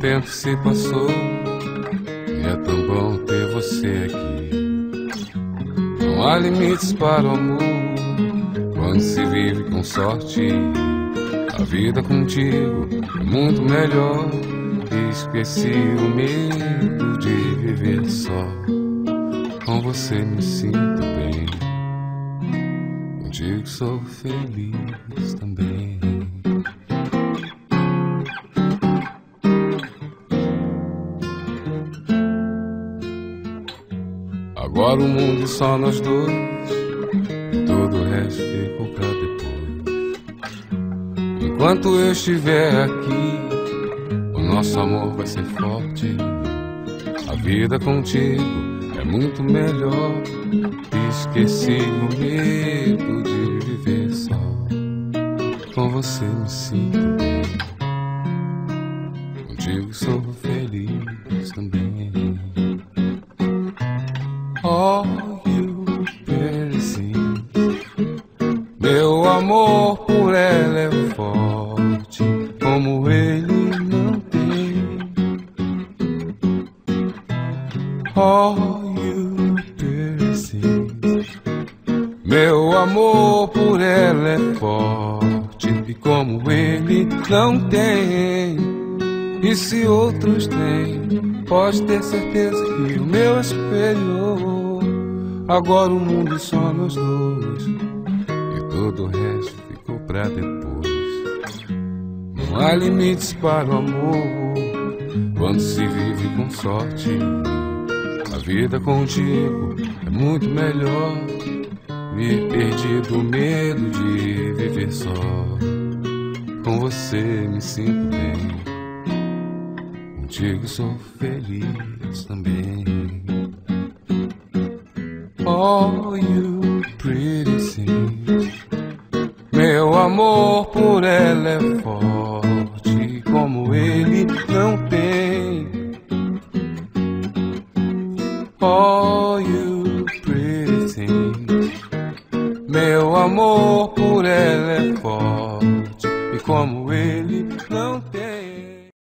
tempo se passou e é tão bom ter você aqui. Não há limites para o amor quando se vive com sorte. A vida contigo é muito melhor. Esqueci o medo de viver só. Com você me sinto bem, contigo sou feliz também. Agora o mundo é só nós dois e todo o resto ficou pra depois. Enquanto eu estiver aqui, o nosso amor vai ser forte. A vida contigo é muito melhor. Esqueci o medo de viver só. Com você me sinto bem, contigo sou feliz também. Oh, you pretty, meu amor por ela é forte, como ele não tem. Oh, you pretty, meu amor por ela é forte, e como ele não tem. E se outros têm, pode ter certeza que o meu espelho. Agora o mundo é só nós dois e todo o resto ficou pra depois. Não há limites para o amor quando se vive com sorte. A vida contigo é muito melhor. Me perdi do medo de viver só. Com você me sinto bem, contigo sou feliz também. Oh, you pretty thing, meu amor por ela é forte, como ele não tem. Oh, you pretty thing, meu amor por ela é forte, e como ele